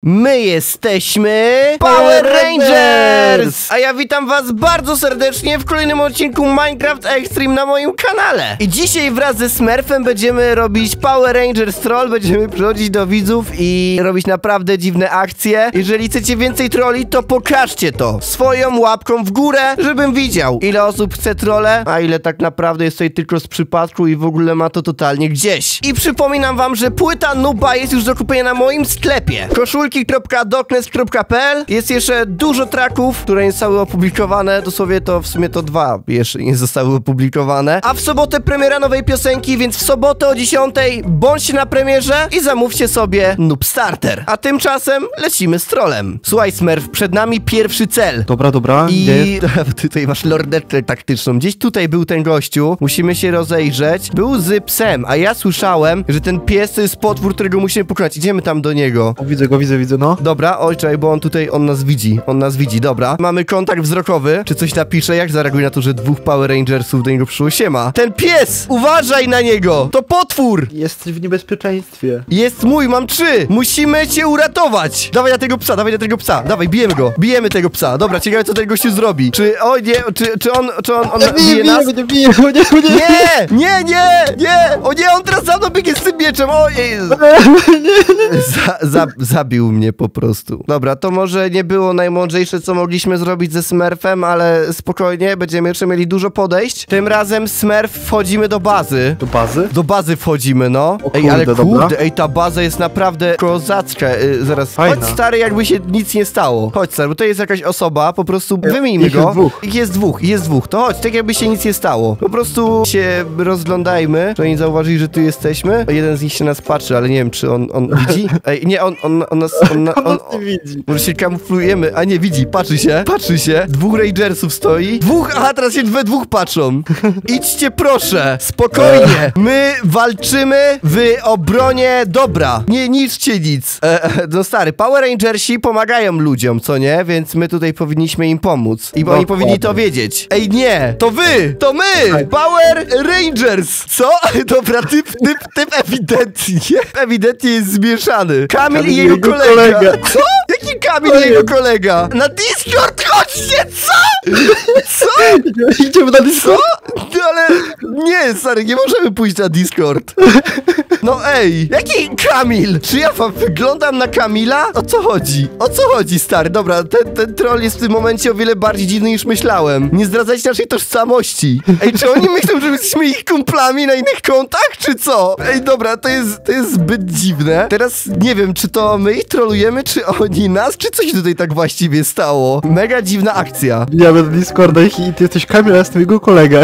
My jesteśmy Power Rangers! A ja witam was bardzo serdecznie w kolejnym odcinku Minecraft Extreme na moim kanale. I dzisiaj wraz ze Smurfem będziemy robić Power Rangers Troll. Będziemy przychodzić do widzów i robić naprawdę dziwne akcje. Jeżeli chcecie więcej trolli, to pokażcie to swoją łapką w górę, żebym widział, ile osób chce trolle, a ile tak naprawdę jest tutaj tylko z przypadku i w ogóle ma to totalnie gdzieś. I przypominam wam, że płyta Nuba jest już do kupienia na moim sklepie. koszulki.doknes.pl. Jest jeszcze dużo tracków, które nie zostały opublikowane. Dosłownie to w sumie to 2 jeszcze nie zostały opublikowane. A w sobotę premiera nowej piosenki, więc w sobotę o 10 bądźcie na premierze i zamówcie sobie Noob Starter. A tymczasem lecimy z trollem. Słuchaj, Smurf, przed nami pierwszy cel. Dobra. I tutaj masz lornetkę taktyczną. Gdzieś tutaj był ten gościu. Musimy się rozejrzeć. Był z psem, a ja słyszałem, że ten pies to jest potwór, którego musimy pokonać. Idziemy tam do niego. O, widzę go, no. Dobra, oj, czekaj, bo on nas widzi, dobra. Mamy kontakt wzrokowy. Czy coś napisze? Jak zareaguje na to, że 2 Power Rangersów do niego przyszło? Siema. Ten pies! Uważaj na niego! To potwór! Jesteś w niebezpieczeństwie. Jest mój, mam 3! Musimy cię uratować! Dawaj na tego psa, dawaj, bijemy go. Bijemy tego psa. Dobra, ciekawe co ten gościu zrobi. Czy on bije nas? Nie. O nie, on teraz za mną biegnie z tym mieczem. Zabił mnie po prostu. Dobra, to może nie było najmądrzejsze, co mogliśmy zrobić ze Smurfem, ale spokojnie, będziemy jeszcze mieli dużo podejść. Tym razem Smurf wchodzimy do bazy. Do bazy? Do bazy wchodzimy, no. O kurde, ale dobra. ta baza jest naprawdę kozacka. Zaraz, fajna. chodź stary, jakby się nic nie stało. Chodź stary, bo to jest jakaś osoba, po prostu wymienimy go. Jest dwóch. To chodź, tak jakby się nic nie stało. Po prostu się rozglądajmy, że oni zauważyli, że tu jesteśmy. Jeden z nich się nas patrzy, ale nie wiem, czy on widzi? Ej, nie, on nas nie widzi. Może się kamuflujemy, a nie widzi, patrzy się. 2 Rangersów stoi. Aha, teraz się we 2 patrzą. Idźcie proszę, spokojnie. My walczymy w obronie dobra. Nie niszczcie nic. No stary, Power Rangersi pomagają ludziom, co nie? Więc my tutaj powinniśmy im pomóc. I oni powinni to wiedzieć. Ej, nie, to wy, to my, Power Rangers. Co? Dobra, typ ewidentnie jest zmieszany. Kamil i jego kolega. Co? Jaki Kamil i jego kolega? Na Discord chodźcie, co? Idziemy na Discord? No ale nie, stary, nie możemy pójść na Discord. No ej, jaki Kamil? Czy ja wyglądam na Kamila? O co chodzi, stary? Dobra, ten troll jest w tym momencie o wiele bardziej dziwny niż myślałem. Nie zdradzajcie naszej tożsamości. Ej, czy oni myślą, że jesteśmy ich kumplami na innych kontach, czy co? Ej, dobra, to jest zbyt dziwne. Teraz nie wiem, czy to my ich trolujemy, czy oni nas, czy coś tutaj tak właściwie stało. Mega dziwna akcja. Ja będę Discorda i ty jesteś Kamil, a ja jestem jego kolega.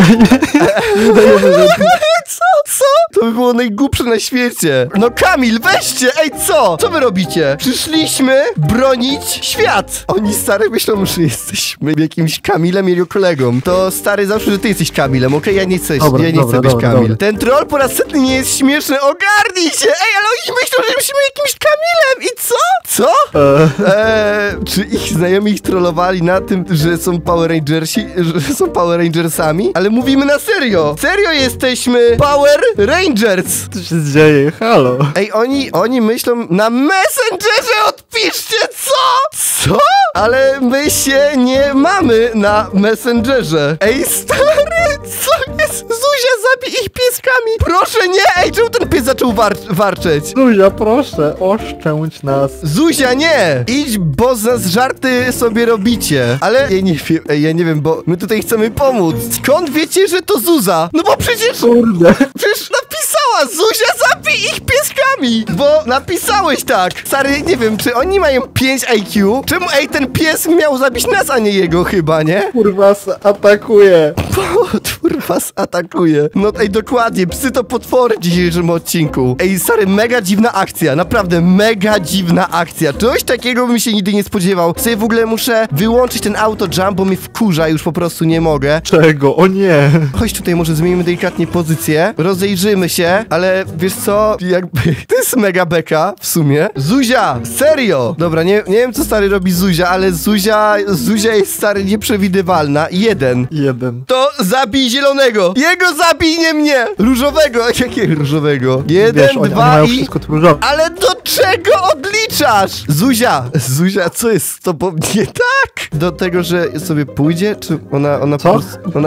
Co? To by było najgłupsze na świecie. No Kamil, weźcie! Ej, co? Co wy robicie? Przyszliśmy bronić świat. Oni, stary, myślą, że jesteśmy jakimś Kamilem i jego kolegą. To, stary, zawsze, że ty jesteś Kamilem, okej? Ja nie chcę być Kamil. Dobra. Ten troll po raz setny nie jest śmieszny. Ogarnij się! Ej, ale oni myślą, że jesteśmy jakimś Kamilem. I co? Co? Czy ich znajomi ich trollowali na tym, że są Power Rangersi? Że są Power Rangersami? Ale mówimy na serio. Serio jesteśmy Power Rangers! Co się dzieje? Halo? Ej, oni myślą na Messengerze, odpiszcie, co? Ale my się nie mamy na Messengerze. Ej, stary, co jest? Zuzia, zabij ich pieskami! Proszę, nie! Ej, czemu ten pies zaczął warczeć? Zuzia, proszę, oszczędź nas. Zuzia, nie! Idź, bo z nas żarty sobie robicie. Ale ja nie wiem, bo my tutaj chcemy pomóc. Skąd wiecie, że to Zuza? No bo przecież... Kurde. Przecież napisała, Zuzia, zabij ich pieskami! Bo napisałeś tak. Stary, nie wiem, czy oni mają 5 IQ? Czemu, ten pies miał zabić nas, a nie jego chyba, nie? Kurwa, atakuje. Potwór was atakuje. No dokładnie, psy to potwory w dzisiejszym odcinku. Ej, stary, mega dziwna akcja, naprawdę mega dziwna akcja. Czegoś takiego bym się nigdy nie spodziewał. Sobie w ogóle muszę wyłączyć ten auto jump, bo mnie wkurza, już po prostu nie mogę. Czego? O nie. Chodź tutaj, może zmienimy delikatnie pozycję. Rozejrzymy się, ale wiesz co? Jakby... To jest mega beka w sumie. Zuzia! Serio! Dobra, nie wiem co stary robi Zuzia, ale Zuzia jest stary nieprzewidywalna. Jeden. Jeden. To zabij zielonego. Jego zabij, nie mnie. Różowego. Jakiego różowego? Jeden, Wiesz, oni dwa mają i... wszystko tu różowe. Ale do czego odliczasz? Zuzia, co jest z tobą nie tak? Do tego, że sobie pójdzie? Czy ona Co?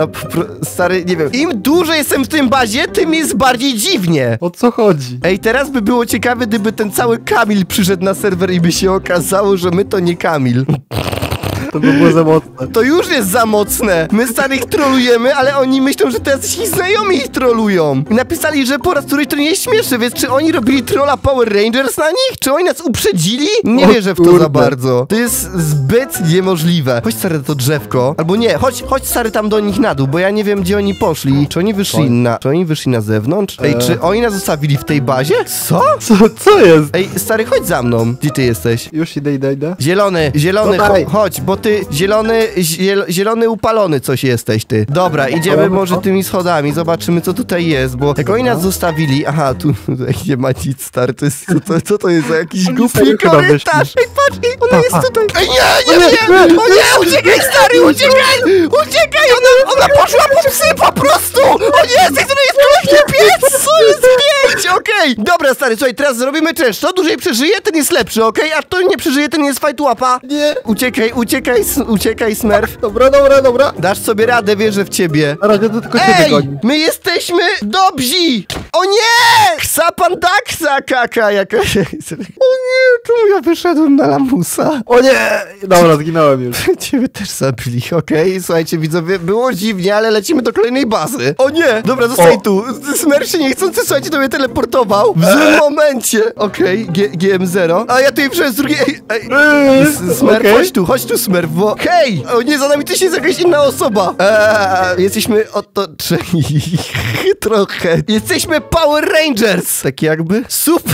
stary, nie wiem. Im dłużej jestem w tym bazie, tym jest bardziej dziwnie. O co chodzi? Ej, teraz by było ciekawe, gdyby ten cały Kamil przyszedł na serwer i by się okazało, że my to nie Kamil. To by było za mocne. To już jest za mocne. My starych trolujemy, ale oni myślą, że teraz ich znajomi ich trolują. I napisali, że po raz któryś to nie jest śmieszne, więc czy oni robili trolla Power Rangers na nich? Czy oni nas uprzedzili? Nie O wierzę w to za kurde. bardzo. To jest zbyt niemożliwe. Chodź stary to drzewko. Albo nie, chodź stary tam do nich na dół, bo ja nie wiem, gdzie oni poszli. Czy oni wyszli na zewnątrz? Ej, czy oni nas zostawili w tej bazie? Co? Co jest? Ej, stary, chodź za mną. Gdzie ty jesteś? Już idę. Zielony, No daj. chodź, bo ty zielony upalony coś jesteś ty. Dobra, idziemy Upalony, może co? tymi schodami, zobaczymy co tutaj jest, bo jak oni nas zostawili, aha, tu nie ma nic, stary, to jest, co to jest za jakiś Oni głupi sobie chyba korytarz? Ej, patrz, ona jest Pa. tutaj. Ej, nie, o nie, uciekaj stary, uciekaj, ona poszła po psy po prostu. O nie, z tej strony jest kolejny piec, co jest pięć, okej. Dobra, stary, słuchaj, teraz zrobimy challenge, kto dłużej przeżyje, ten jest lepszy, okej, a kto nie przeżyje, ten jest fight łapa. Nie. Uciekaj, Smurf. Dobra. Dasz sobie radę, wierzę w ciebie. Na razie to tylko ciebie Ej, goni. my jesteśmy dobrzy! O nie! Sapandaksa kaka jakaś. O nie, czemu ja wyszedłem na lamusa? O nie! Dobra, zginąłem już. Ciebie też zabili, okej? Słuchajcie, widzowie, było dziwnie, ale lecimy do kolejnej bazy. O nie! Dobra, zostaj tu. Smurf się niechcący, słuchajcie, to mnie teleportował. W złym momencie. Okej, GM0. A ja tutaj przez drugie... Ej. Smurf, Okej. chodź tu, Smurf, bo... Hej! O nie, za nami też jest jakaś inna osoba. Jesteśmy otoczeni trochę. Jesteśmy Power Rangers. Tak jakby. Super!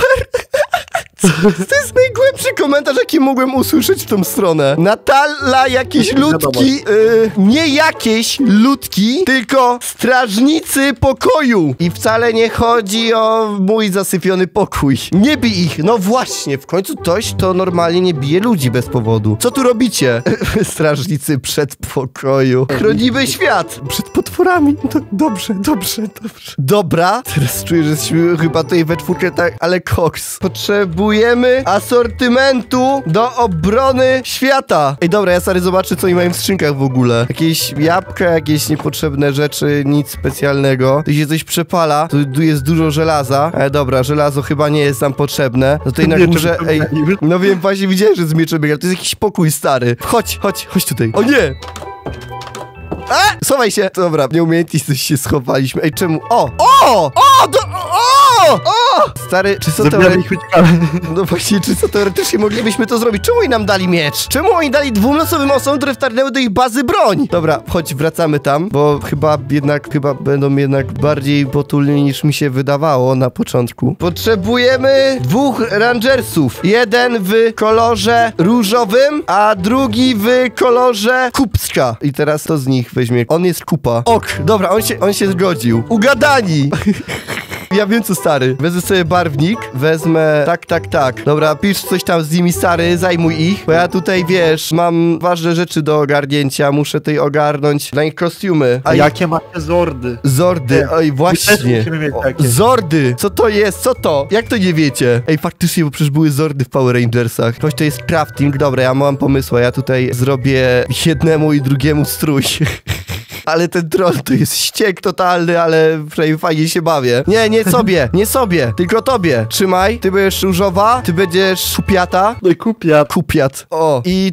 To jest najgłębszy komentarz, jaki mogłem usłyszeć w tą stronę. Natala jakieś ludki, nie jakieś ludki, tylko strażnicy pokoju. I wcale nie chodzi o mój zasypiony pokój. Nie bij ich. No właśnie, w końcu ktoś to normalnie nie bije ludzi bez powodu. Co tu robicie? Strażnicy przedpokoju. Chronimy świat przed potworami. No, dobrze. Dobra. Teraz czuję, że jesteśmy chyba tutaj we czwórkę, tak, ale koks. Potrzebujemy asortymentu do obrony świata. Ej, dobra, ja stary zobaczę, co oni mają w skrzynkach w ogóle. Jakieś jabłka, jakieś niepotrzebne rzeczy, nic specjalnego. Tu się coś przepala, tu jest dużo żelaza. Dobra, żelazo chyba nie jest nam potrzebne. No tutaj na Miecze górze, ej, wypełniają. no wiem, właśnie widziałem, że z mieczem biega. To jest jakiś pokój, stary. Chodź tutaj. O nie! Schowaj się! Dobra, nieumiejętnie coś się schowaliśmy. Ej, czemu? O! Stary, czy co Zabijamy ich uciekamy. No właśnie, czy co teoretycznie moglibyśmy to zrobić? Czemu oni nam dali miecz? Czemu oni dali dwulosowym osobom, które wtargnęły do ich bazy broń? Dobra, chodź, wracamy tam, bo chyba będą jednak bardziej potulni niż mi się wydawało na początku. Potrzebujemy 2 rangersów. Jeden w kolorze różowym, a drugi w kolorze kupska. I teraz to z nich weźmie. On jest kupa. Ok, dobra, on się zgodził. Ugadani! Ja wiem co, stary. Wezmę sobie barwnik, wezmę... Tak. Dobra, pisz coś tam z nimi, stary, zajmuj ich, bo ja tutaj, wiesz, mam ważne rzeczy do ogarnięcia, muszę tutaj ogarnąć dla nich kostiumy. A jakie macie zordy? Zordy, oj, My też właśnie. musimy mieć O, takie. zordy! Co to jest? Co to? Jak to nie wiecie? Ej, faktycznie, bo przecież były zordy w Power Rangersach. Ktoś to jest crafting. Dobra, ja mam pomysł, ja tutaj zrobię jednemu i drugiemu strój. Ale ten troll to jest ściek totalny, ale przynajmniej fajnie się bawię. Nie sobie, tylko tobie. Trzymaj, ty będziesz różowa, ty będziesz kupiata. No i kupiat. Kupiat. O, i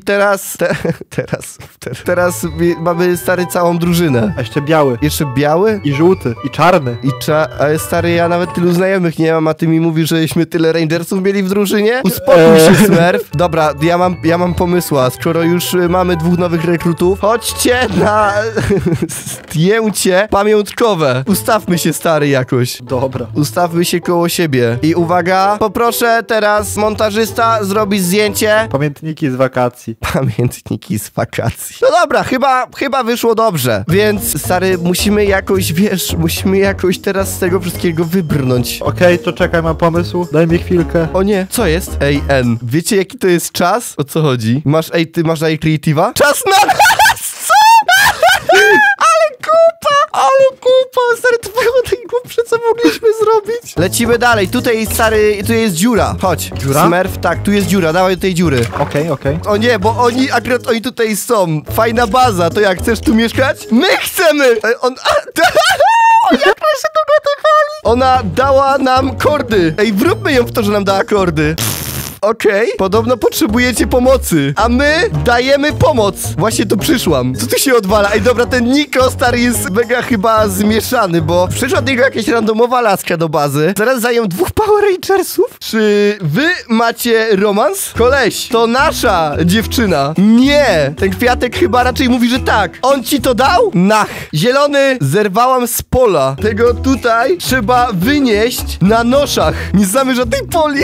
teraz mamy stary całą drużynę. A jeszcze biały. Jeszcze biały? I żółty. I czarny. Ale stary, ja nawet tylu znajomych nie mam, a ty mi mówisz, żeśmy tyle rangersów mieli w drużynie? Uspokój się, Smurf. Dobra, ja mam pomysła. Skoro już mamy 2 nowych rekrutów, chodźcie na zdjęcie pamiątkowe. Ustawmy się, stary, jakoś. Dobra. Ustawmy się koło siebie. I uwaga, poproszę teraz montażysta zrobić zdjęcie. Pamiętniki z wakacji. Pamiętniki z wakacji. No dobra, chyba wyszło dobrze. Więc, stary, musimy jakoś teraz z tego wszystkiego wybrnąć. Okej, to czekaj, mam pomysł. Daj mi chwilkę. O nie, co jest? Ej, N. Wiecie, jaki to jest czas? O co chodzi? Ty masz AI Creative'a? Czas na nas! Co? Ale kupa! Ale kupa, stary, to było najgłupsze, co mogliśmy zrobić. Lecimy dalej, tutaj, stary, tu jest dziura. Chodź. Dziura? Smurf, tak, tu jest dziura, dawaj do tej dziury. Okej. O nie, bo akurat oni tutaj są. Fajna baza, to jak, chcesz tu mieszkać? My chcemy! Jak ona się dogadywali? Ona dała nam kordy. Ej, wróbmy ją w to, że nam dała kordy. Okej, podobno potrzebujecie pomocy, a my dajemy pomoc. Właśnie tu przyszłam. Co tu się odwala? Ej, dobra, ten Niko, stary, jest mega chyba zmieszany, bo przyszła do niego jakaś randomowa laska do bazy. Zaraz zajął 2 Power Rangersów. Czy wy macie romans? Koleś, to nasza dziewczyna. Nie, ten kwiatek chyba raczej mówi, że tak. On ci to dał? Nach. Zielony, zerwałam z pola. Tego tutaj trzeba wynieść na noszach. Nie znamy żadnej poli.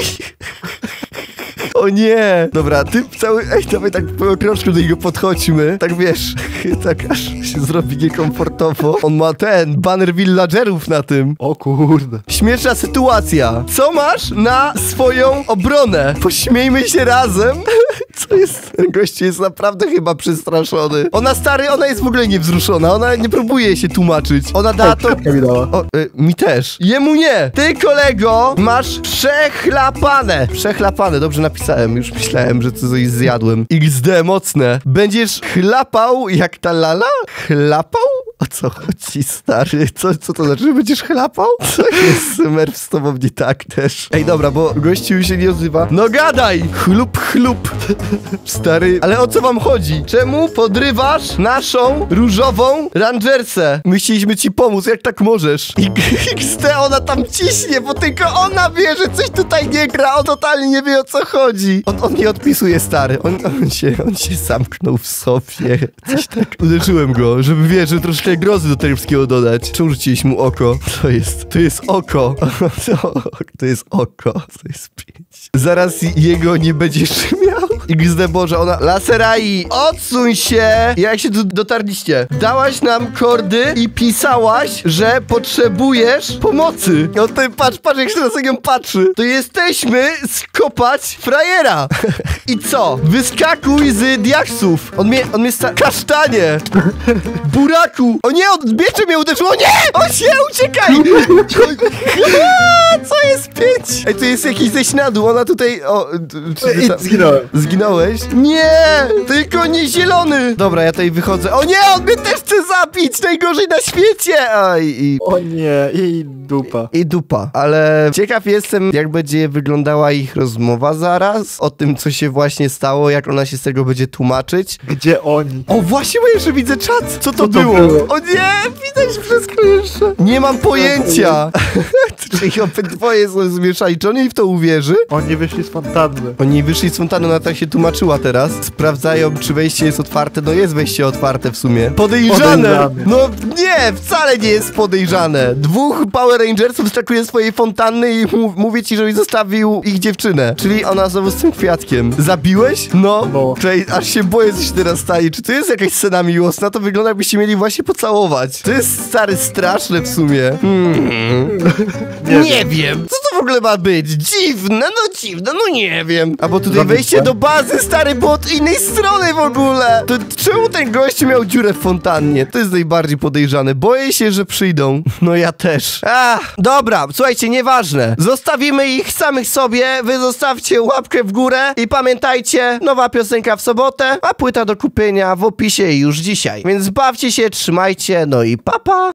O nie! Dobra, ty cały... Ej, dawaj tak po kroczku do niego podchodźmy. Tak wiesz, tak aż się zrobi niekomfortowo. On ma banner villagerów na tym. O kurde. Śmieszna sytuacja. Co masz na swoją obronę? Pośmiejmy się razem. Co jest? Ten gościu jest naprawdę chyba przestraszony. Ona jest w ogóle niewzruszona. Ona nie próbuje się tłumaczyć. Ona da to... Mi dała. mi też. Jemu nie. Ty, kolego, masz przechlapane. Przechlapane, dobrze napisałem. Już myślałem, że coś zjadłem. XD, mocne. Będziesz chlapał jak ta lala? Chlapał? O co chodzi, stary? Co to znaczy, że będziesz chlapał? Co jest, Smurf, z tobą nie tak też? Ej, dobra, bo gościu się nie odzywa. No gadaj! Chlup, chlup. Stary, ale o co wam chodzi? Czemu podrywasz naszą różową rangersę? My chcieliśmy ci pomóc, jak tak możesz? XD, ona tam ciśnie, bo tylko ona wie, że coś tutaj nie gra. On totalnie nie wie, o co chodzi. On nie odpisuje, stary. On się zamknął w sobie. Coś tak. Uderzyłem go, żeby wie, że troszkę grozy do tego wszystkiego dodać. Czemu rzuciłeś mu oko? To jest oko. To jest oko. To jest 5. Zaraz jego nie będziesz miał. XD, Boże, ona... Laserai, odsuń się! Jak się tu dotarliście? Dałaś nam kordy i pisałaś, że potrzebujesz pomocy. No to patrz, jak się na nią patrzy. To jesteśmy skopać frajera. I co? Wyskakuj z diaksów. On mnie kasztanie. Buraku. O nie, odbiecze mnie uderzyło. Nie! O się, uciekaj! Co jest 5? Ej, to jest jakiś ześ na dół. Ona tutaj... Zginąłem. Zginąłeś? Nie! Tylko nie zielony! Dobra, ja tutaj wychodzę. O nie, on mnie też chce zabić! Najgorzej na świecie! O nie, i dupa. I dupa. Ale ciekaw jestem, jak będzie wyglądała ich rozmowa zaraz. O tym, co się właśnie stało, jak ona się z tego będzie tłumaczyć. Gdzie oni? O, właśnie, bo jeszcze widzę czat. Co to było? O nie, widać wszystko jeszcze. Nie mam pojęcia. Czyli obydwoje są zmieszani. Czy on jej w to uwierzy? Oni wyszli z fontanny. Oni wyszli z fontanny, ona tak się tłumaczyła teraz. Sprawdzają, czy wejście jest otwarte. No jest wejście otwarte w sumie. Podejrzane! No nie, wcale nie jest podejrzane. 2 Power Rangersów skakuje z swojej fontanny i mówię ci, żebyś zostawił ich dziewczynę. Czyli ona znowu z tym kwiatkiem. Zabiłeś? No. Czyli aż się boję, co się teraz stanie. Czy to jest jakaś scena miłosna? To wygląda, jakbyście mieli właśnie pocałować. To jest, stary, straszne w sumie. Nie wiem. Co to w ogóle ma być? Dziwne, no nie wiem. A bo tutaj wejście do bazy, stary, było od innej strony w ogóle. To czemu ten gość miał dziurę w fontannie? To jest najbardziej podejrzane. Boję się, że przyjdą. No ja też. Dobra, słuchajcie, nieważne. Zostawimy ich samych sobie. Wy zostawcie łapkę w górę i pamiętajcie, nowa piosenka w sobotę, a płyta do kupienia w opisie już dzisiaj. Więc bawcie się, trzymajcie, no i papa.